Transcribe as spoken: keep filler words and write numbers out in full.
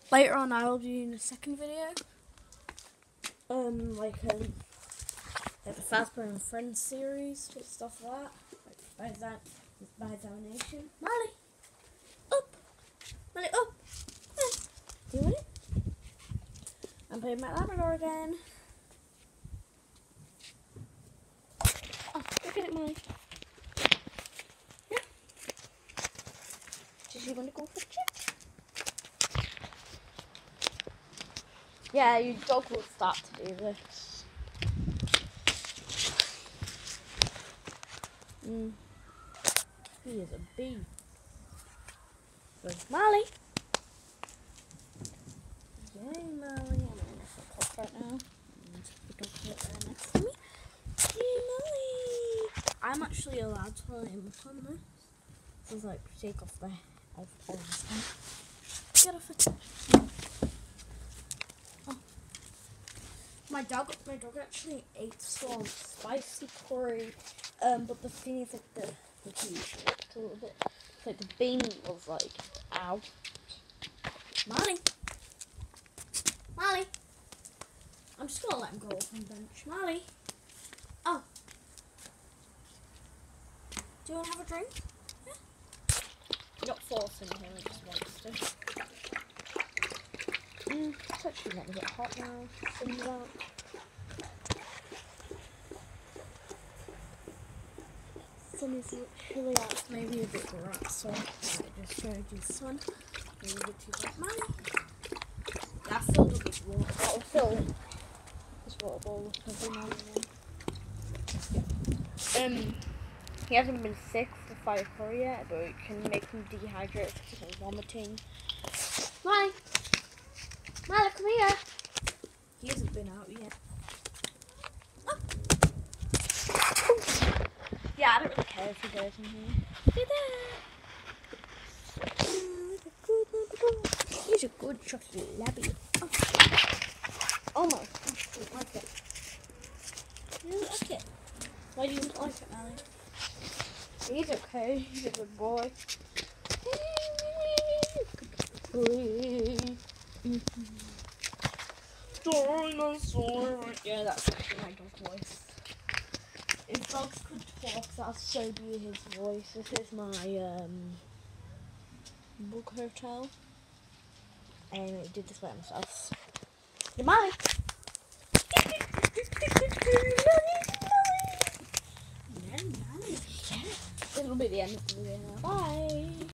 Later on, I will be doing a second video. Um, like um, like the Fazbear and Friends series, just stuff like that. Like by that, by examination. Molly, up, Molly, up. Yeah. Do you want it? I'm playing my Labrador again. Oh, look at it, Molly. Yeah. Does she want to go for a check? Yeah, your dog will start to do this. Mm. He is a bee. Where's Molly? Yay, Molly. I'm in a cup right now. And we don't put it there next to me. Hey, Molly. I'm actually allowed to let him look on this. This is like take off the off all his head. Get off it. Oh. My dog my dog actually ate some spicy curry. Um but the thing is like the the cheese it's a little bit it's like the bean was like ow. Molly. Molly. I'm just gonna let him go off on the bench. Molly. Oh. Do you wanna have a drink? Yeah. Not forcing him, he just wants to. Mm, it's actually not a bit hot now. Sun's out. Sun is literally out, it's maybe a bit bright, so I just showed you the sun. Maybe a bit too bright. Molly. I filled up his water bottle. Fill his water bottle up every now and then. Um, he hasn't been sick for fire curry yet, but it can make him dehydrated because he's vomiting. Molly! Molly, come here! He hasn't been out yet. Oh. Yeah, I don't really care if he goes in here. Look at that! He's a good chocolate labby. Oh. Almost. I don't like it. You don't like it? Why do you not like it, Molly? He's okay. He's a good boy. Dinosaur. Yeah, that's actually my dog voice. If dogs could talk, that'll so be his voice. This is my um book hotel. And I did this by myself. You're mine. This will be the end of the video now. Bye.